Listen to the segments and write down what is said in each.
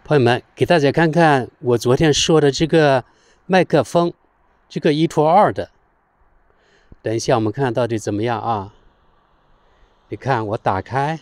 朋友们，给大家看看我昨天说的这个麦克风，这个1to2的。等一下我们看到底怎么样啊？你看我打开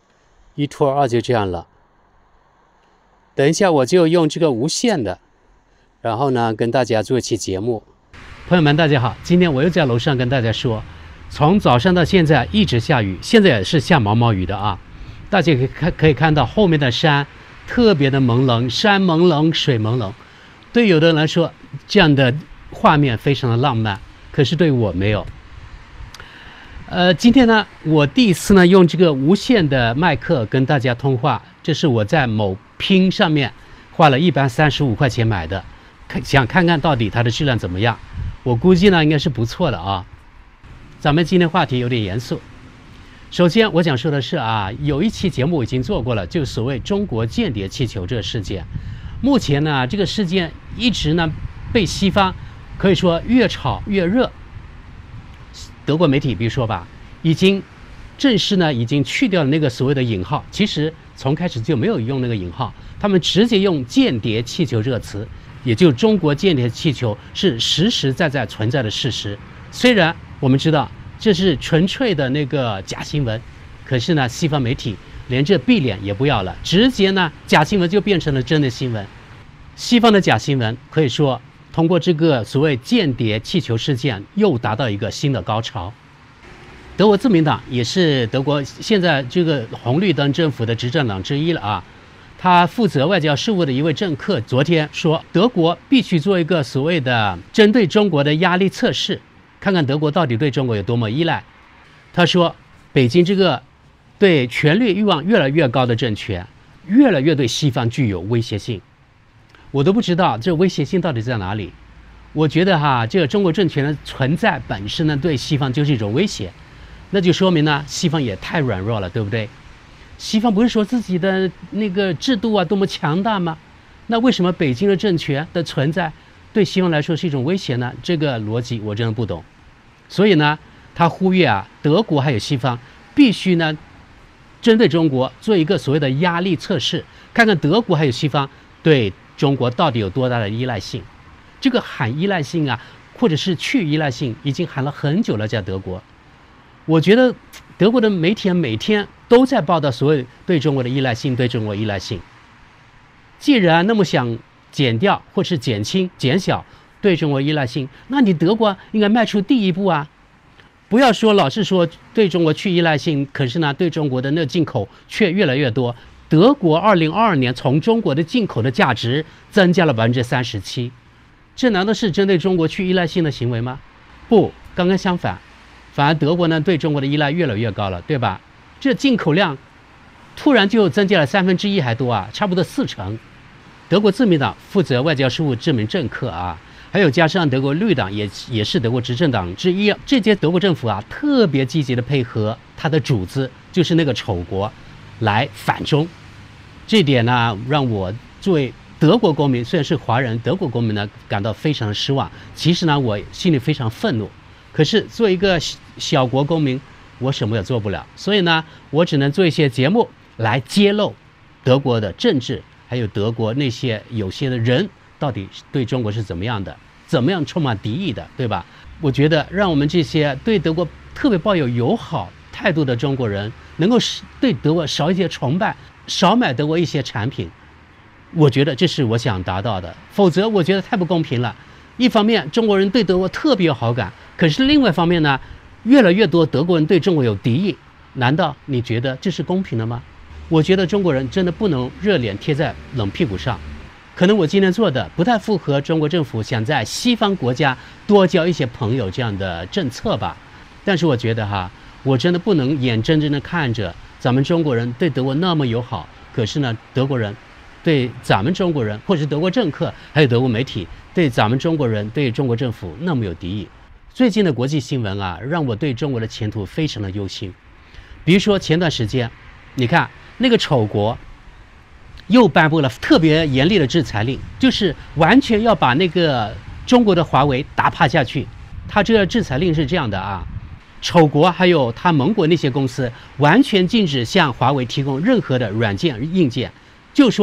1to2就这样了。等一下我就用这个无线的，然后呢跟大家做一期节目。朋友们大家好，今天我又在楼上跟大家说，从早上到现在一直下雨，现在也是下毛毛雨的啊。大家可以看到后面的山特别的朦胧，山朦胧水朦胧。对有的人来说这样的画面非常的浪漫，可是对我没有。今天呢我第一次呢用这个无线的麦克跟大家通话，这是我在某拼上面花了135块钱买的，想看看到底它的质量怎么样。我估计呢应该是不错的啊。咱们今天话题有点严肃。首先我想说的是啊，有一期节目我已经做过了，就是所谓中国间谍气球这个事件。目前呢这个事件一直呢被西方可以说越炒越热。德国媒体比如说吧，已经正式呢已经去掉了那个所谓的引号，其实从开始就没有用那个引号，他们直接用间谍气球这个词，也就是中国间谍气球是实实在在存在的事实。虽然我们知道这是纯粹的那个假新闻，可是呢西方媒体连这闭脸也不要了，直接呢假新闻就变成了真的新闻。西方的假新闻可以说通过这个所谓间谍气球事件又达到一个新的高潮。德国自民党也是德国现在这个红绿灯政府的执政党之一了啊。他负责外交事务的一位政客昨天说，德国必须做一个所谓的针对中国的压力测试，看看德国到底对中国有多么依赖。他说，北京这个对权力欲望越来越高的政权，越来越对西方具有威胁性。我都不知道这威胁性到底在哪里。我觉得这个中国政权的存在本身呢，对西方就是一种威胁，那就说明呢，西方也太软弱了，对不对？西方不是说自己的那个制度多么强大吗？那为什么北京的政权的存在对西方来说是一种威胁呢？这个逻辑我真的不懂。所以呢，他呼吁德国还有西方必须呢，针对中国做一个所谓的压力测试，看看德国还有西方对中国到底有多大的依赖性。这个喊依赖性或者是去依赖性已经喊了很久了，在德国。我觉得德国的媒体每天都在报道所谓对中国的依赖性，对中国依赖性。既然那么想减掉或是减轻减小对中国依赖性，那你德国应该迈出第一步不要说老是说对中国去依赖性，可是呢对中国的那进口却越来越多。德国2022年从中国的进口的价值增加了37%，这难道是针对中国去依赖性的行为吗？不，刚刚相反，反而德国呢对中国的依赖越来越高了，对吧？这进口量突然就增加了1/3还多差不多40%。德国自民党负责外交事务这名政客还有加上德国绿党也是德国执政党之一，这届德国政府特别积极的配合他的主子，就是那个丑国来反中。这点呢让我作为德国公民，虽然是华人德国公民呢感到非常的失望。其实呢我心里非常愤怒，可是作为一个小国公民，我什么也做不了，所以呢我只能做一些节目来揭露德国的政治，还有德国那些有些的人到底对中国是怎么样的，怎么样充满敌意的，对吧？我觉得让我们这些对德国特别抱有友好态度的中国人能够对德国少一些崇拜，少买德国一些产品，我觉得这是我想达到的。否则我觉得太不公平了。一方面中国人对德国特别有好感，可是另外一方面呢，越来越多德国人对中国有敌意，难道你觉得这是公平的吗？我觉得中国人真的不能热脸贴在冷屁股上。可能我今天做的不太符合中国政府想在西方国家多交一些朋友这样的政策吧，但是我觉得我真的不能眼睁睁的看着咱们中国人对德国那么友好，可是呢德国人对咱们中国人，或者是德国政客还有德国媒体对咱们中国人对中国政府那么有敌意。最近的国际新闻让我对中国的前途非常的忧心。比如说前段时间你看那个丑国又颁布了特别严厉的制裁令，就是完全要把那个中国的华为打趴下去。他这个制裁令是这样的丑国还有他盟国那些公司完全禁止向华为提供任何的软件硬件，就说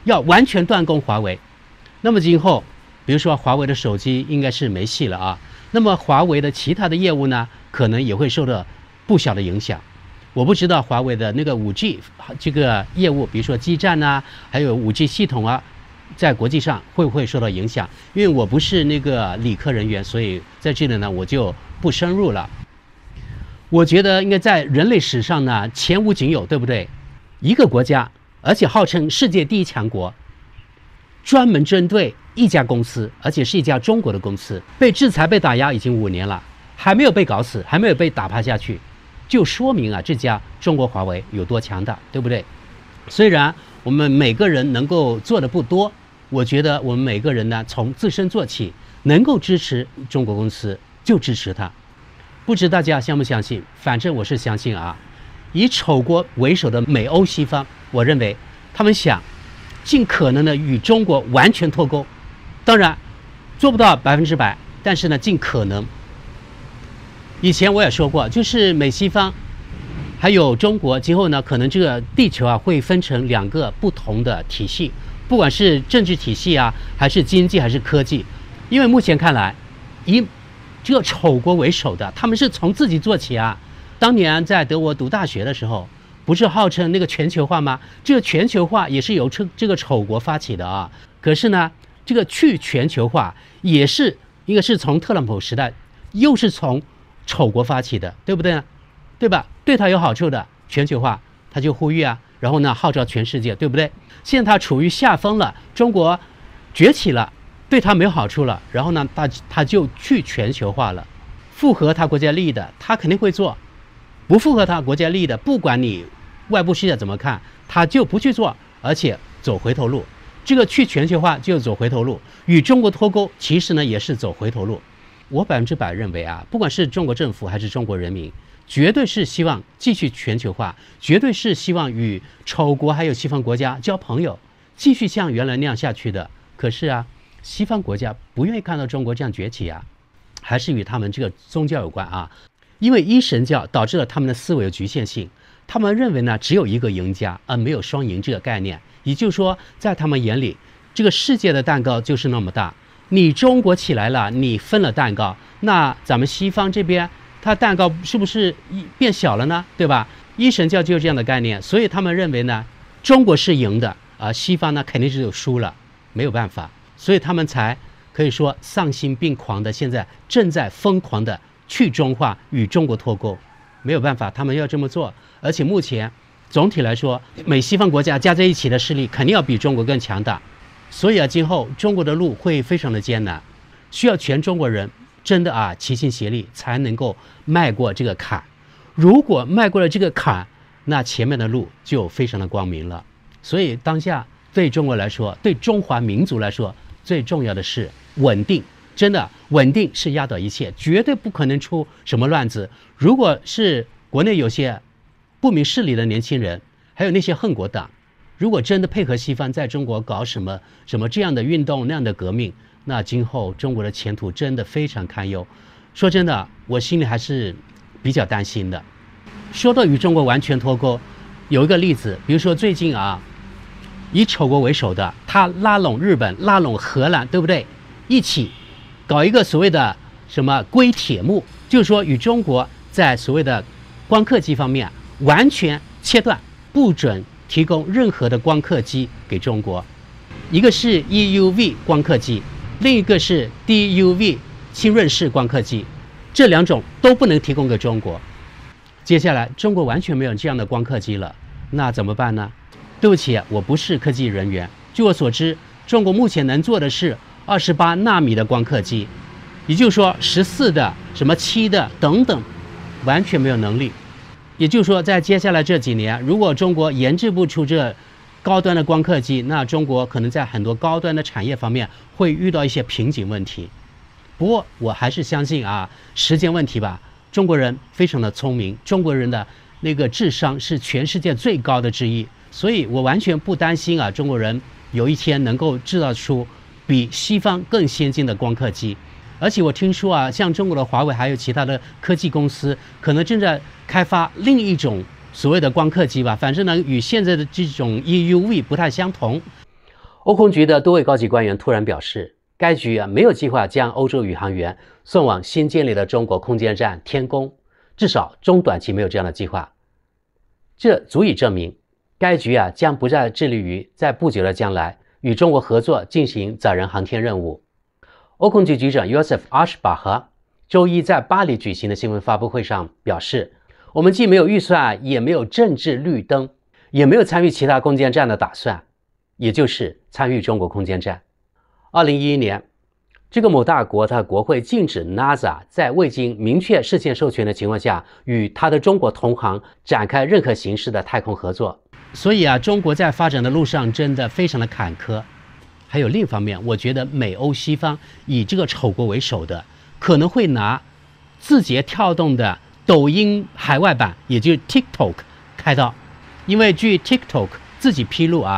要完全断供华为。那么今后，比如说华为的手机应该是没戏了啊。那么华为的其他的业务呢，可能也会受到不小的影响。我不知道华为的那个5G 这个业务，比如说基站啊，还有5G 系统啊，在国际上会不会受到影响？因为我不是那个理科人员，所以在这里呢我就不深入了。我觉得应该在人类史上呢前无仅有，对不对？一个国家，而且号称世界第一强国，专门针对一家公司，而且是一家中国的公司，被制裁被打压已经5年了，还没有被搞死，还没有被打趴下去，就说明啊这家中国华为有多强大，对不对？虽然我们每个人能够做的不多，我觉得我们每个人呢从自身做起，能够支持中国公司就支持它。不知大家相不相信，反正我是相信啊。以丑国为首的美欧西方，我认为他们想尽可能的与中国完全脱钩，当然做不到100%，但是呢尽可能。以前我也说过，就是美西方还有中国今后呢，可能这个地球啊会分成2个不同的体系，不管是政治体系啊，还是经济，还是科技。因为目前看来，以这个丑国为首的，他们是从自己做起啊。当年在德国读大学的时候，不是号称那个全球化吗？这个全球化也是由这个丑国发起的啊。可是呢，这个去全球化也是应该是从特朗普时代，又是从丑国发起的，对不对呢？对吧？对他有好处的全球化，他就呼吁啊，然后呢号召全世界，对不对？现在他处于下风了，中国崛起了，对他没有好处了，然后呢他就去全球化了，符合他国家利益的他肯定会做，不符合他国家利益的，不管你外部世界怎么看，他就不去做，而且走回头路。这个去全球化就走回头路，与中国脱钩其实呢也是走回头路。我100%认为啊，不管是中国政府还是中国人民，绝对是希望继续全球化，绝对是希望与丑国还有西方国家交朋友，继续像原来那样下去的。可是啊，西方国家不愿意看到中国这样崛起啊，还是与他们这个宗教有关啊。因为一神教导致了他们的思维有局限性，他们认为呢只有一个赢家，而没有双赢这个概念。也就是说，在他们眼里，这个世界的蛋糕就是那么大，你中国起来了，你分了蛋糕，那咱们西方这边它蛋糕是不是变小了呢？对吧？一神教就是这样的概念，所以他们认为呢，中国是赢的，西方呢肯定是有输了，没有办法，所以他们才可以说丧心病狂的，现在正在疯狂的去中化，与中国脱钩，没有办法，他们要这么做。而且目前总体来说，美西方国家加在一起的势力肯定要比中国更强大，所以今后中国的路会非常的艰难，需要全中国人真的齐心协力才能够迈过这个坎。如果迈过了这个坎，那前面的路就非常的光明了。所以当下对中国来说，对中华民族来说，最重要的是稳定，真的稳定是压倒一切，绝对不可能出什么乱子。如果是国内有些不明事理的年轻人，还有那些恨国党，如果真的配合西方在中国搞什么这样的运动，那样的革命，那今后中国的前途真的非常堪忧。说真的，我心里还是比较担心的。说到与中国完全脱钩，有一个例子，比如说最近以丑国为首的，他拉拢日本，拉拢荷兰，对不对？一起搞一个所谓的什么龟铁幕，就是说与中国在所谓的光刻机方面完全切断，不准提供任何的光刻机给中国。一个是 EUV 光刻机，另一个是 DUV 浸润式光刻机，这2种都不能提供给中国。接下来中国完全没有这样的光刻机了，那怎么办呢？对不起，我不是科技人员，据我所知，中国目前能做的是28纳米的光刻机，也就是说14的什么7的等等，完全没有能力。也就是说，在接下来这几年，如果中国研制不出这高端的光刻机，那中国可能在很多高端的产业方面会遇到一些瓶颈问题。不过我还是相信时间问题吧。中国人非常的聪明，中国人的那个智商是全世界最高的之一，所以我完全不担心中国人有一天能够制造出比西方更先进的光刻机。而且我听说像中国的华为还有其他的科技公司，可能正在开发另一种所谓的光刻机吧，反正呢与现在的这种 EUV 不太相同。 欧空局的多位高级官员突然表示，该局没有计划将欧洲宇航员送往新建立的中国空间站天宫，至少中短期没有这样的计划。这足以证明，该局将不再致力于在不久的将来与中国合作进行载人航天任务。欧空局局长 Josef Aschbacher 周一在巴黎举行的新闻发布会上表示，我们既没有预算，也没有政治绿灯，也没有参与其他空间站的打算，也就是参与中国空间站。2011年，这个某大国它的国会禁止 NASA 在未经明确事先授权的情况下与它的中国同行展开任何形式的太空合作。所以中国在发展的路上真的非常的坎坷。还有另一方面，我觉得美欧西方以这个丑国为首的，可能会拿字节跳动的抖音海外版，也就是 TikTok 开刀。因为据 TikTok 自己披露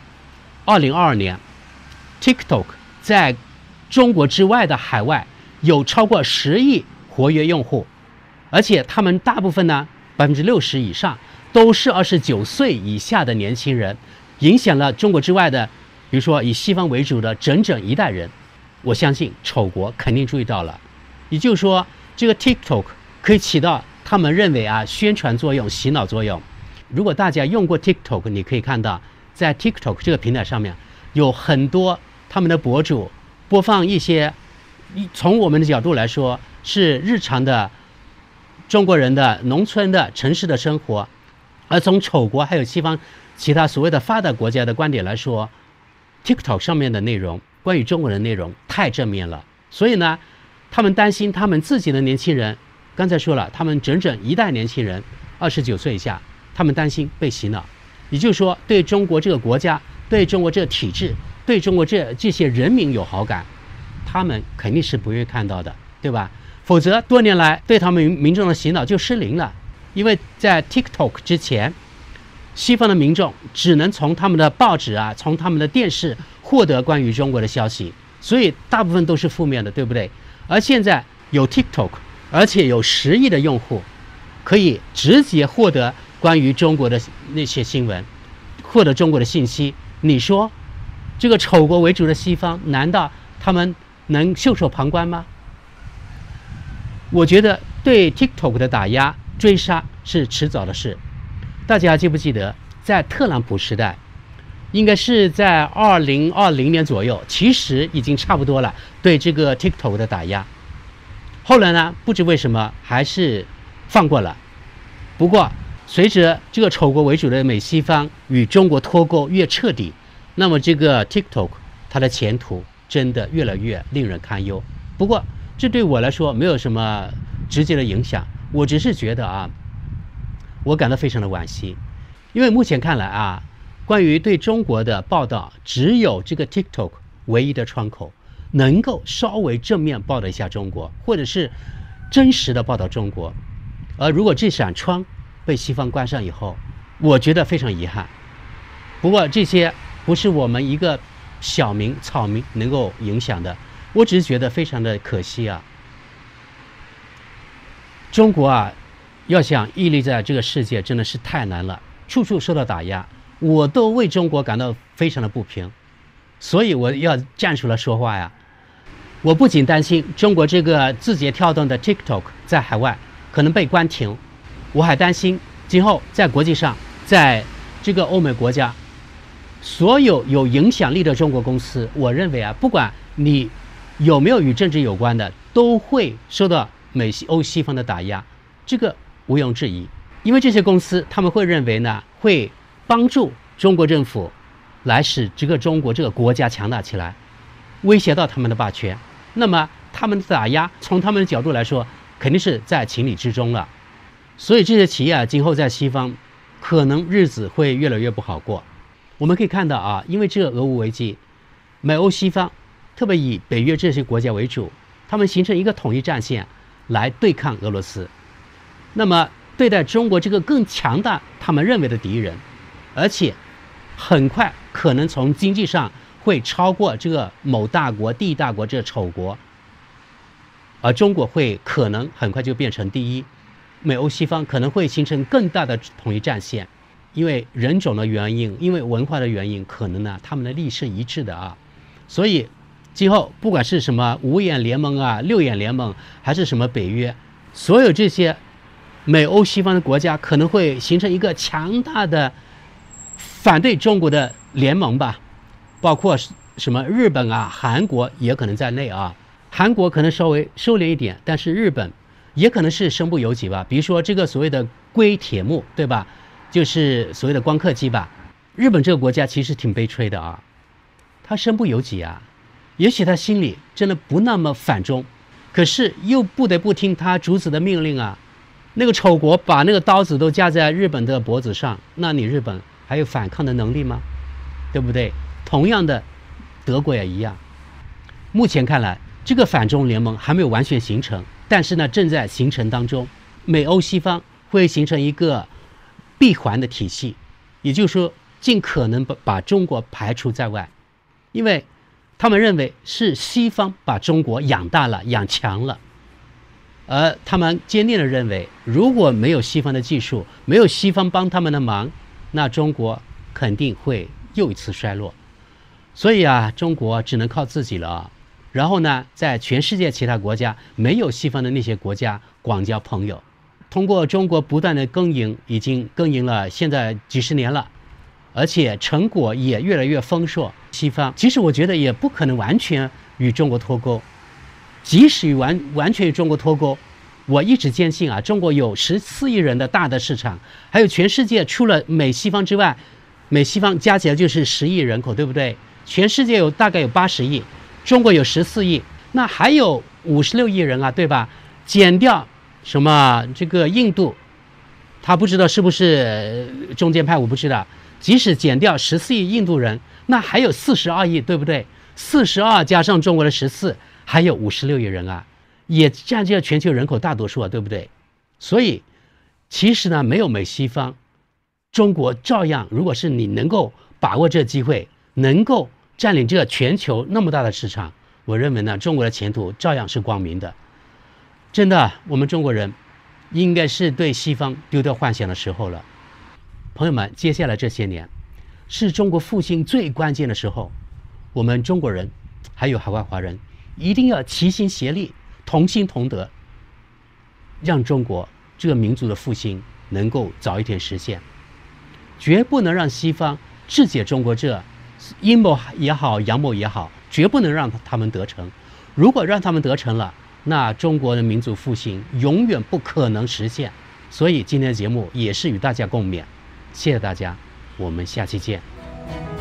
2022年 TikTok 在中国之外的海外有超过10亿活跃用户，而且他们大部分呢，60%以上都是29岁以下的年轻人，影响了中国之外的，比如说以西方为主的整整一代人。我相信丑国肯定注意到了，也就是说，这个 TikTok 可以起到他们认为宣传作用、洗脑作用。如果大家用过 TikTok， 你可以看到，在 TikTok 这个平台上面，有很多他们的博主播放一些，从我们的角度来说是日常的中国人的农村的城市的生活，而从丑国还有西方其他所谓的发达国家的观点来说， TikTok 上面的内容，关于中国人的内容太正面了，所以呢，他们担心他们自己的年轻人，刚才说了，他们整整一代年轻人29岁以下，他们担心被洗脑，也就是说，对中国这个国家，对中国这个体制，对中国这些人民有好感，他们肯定是不愿意看到的，对吧？否则多年来对他们民众的洗脑就失灵了。因为在 TikTok 之前，西方的民众只能从他们的报纸从他们的电视获得关于中国的消息，所以大部分都是负面的，对不对？而现在有 TikTok， 而且有10亿的用户，可以直接获得关于中国的那些新闻，获得中国的信息。你说这个丑国为主的西方，难道他们能袖手旁观吗？我觉得对 TikTok 的打压追杀是迟早的事。大家记不记得在特朗普时代，应该是在2020年左右，其实已经差不多了对这个 TikTok 的打压。后来呢，不知为什么还是放过了。不过随着这个丑国为主的美西方与中国脱钩越彻底，那么这个 TikTok 它的前途真的越来越令人堪忧。不过这对我来说没有什么直接的影响，我只是觉得我感到非常的惋惜。因为目前看来关于对中国的报道，只有这个 TikTok 唯一的窗口，能够稍微正面报道一下中国，或者是真实的报道中国。而如果这扇窗被西方关上以后，我觉得非常遗憾。不过这些不是我们一个小民草民能够影响的，我只是觉得非常的可惜中国要想屹立在这个世界真的是太难了，处处受到打压，我都为中国感到非常的不平，所以我要站出来说话我不仅担心中国这个字节跳动的 TikTok 在海外可能被关停，我还担心今后在国际上，在这个欧美国家，所有有影响力的中国公司，我认为不管你有没有与政治有关的，都会受到美欧西方的打压，这个毋庸置疑。因为这些公司他们会认为呢，会帮助中国政府来使这个中国这个国家强大起来，威胁到他们的霸权。那么他们的打压从他们的角度来说肯定是在情理之中了。所以这些企业今后在西方可能日子会越来越不好过。我们可以看到因为这个俄乌危机，美欧西方特别以北约这些国家为主，他们形成一个统一战线来对抗俄罗斯。那么对待中国这个更强大他们认为的敌人，而且很快可能从经济上会超过这个某大国第一大国这个丑国，而中国会可能很快就变成第一，美欧西方可能会形成更大的统一战线。 因为人种的原因，因为文化的原因，可能呢他们的利益是一致的啊。所以今后不管是什么五眼联盟啊、六眼联盟，还是什么北约，所有这些美欧西方的国家可能会形成一个强大的反对中国的联盟吧，包括什么日本啊、韩国也可能在内啊。韩国可能稍微收敛一点，但是日本也可能是身不由己吧。比如说这个所谓的龟铁幕，对吧？就是所谓的光刻机吧。日本这个国家其实挺悲催的啊，他身不由己啊。也许他心里真的不那么反中，可是又不得不听他主子的命令啊。那个丑国把那个刀子都架在日本的脖子上，那你日本还有反抗的能力吗？对不对？同样的，德国也一样。目前看来，这个反中联盟还没有完全形成，但是呢，正在形成当中。美欧西方会形成一个闭环的体系，也就是说，尽可能把中国排除在外，因为他们认为是西方把中国养大了、养强了，而他们坚定地认为，如果没有西方的技术，没有西方帮他们的忙，那中国肯定会又一次衰落。所以啊，中国只能靠自己了啊。然后呢，在全世界其他国家没有西方的那些国家广交朋友，通过中国不断的耕耘，已经耕耘了现在几十年了，而且成果也越来越丰硕。西方其实我觉得也不可能完全与中国脱钩，即使完全与中国脱钩，我一直坚信啊，中国有14亿人的大的市场，还有全世界除了美西方之外，美西方加起来就是10亿人口，对不对？全世界大概有80亿。中国有14亿，那还有56亿人啊，对吧？减掉什么这个印度，他不知道是不是中间派，我不知道。即使减掉14亿印度人，那还有42亿，对不对？42加上中国的14，还有56亿人啊，也占据了全球人口大多数啊，对不对？所以其实呢，没有美西方，中国照样，如果是你能够把握这机会，能够占领这全球那么大的市场，我认为呢，中国的前途照样是光明的。真的，我们中国人应该是对西方丢掉幻想的时候了。朋友们，接下来这些年是中国复兴最关键的时候，我们中国人还有海外华人一定要齐心协力，同心同德，让中国这个民族的复兴能够早一点实现，绝不能让西方肢解中国这阴谋也好，阳谋也好，绝不能让他们得逞。如果让他们得逞了，那中国的民族复兴永远不可能实现。所以今天的节目也是与大家共勉，谢谢大家，我们下期见。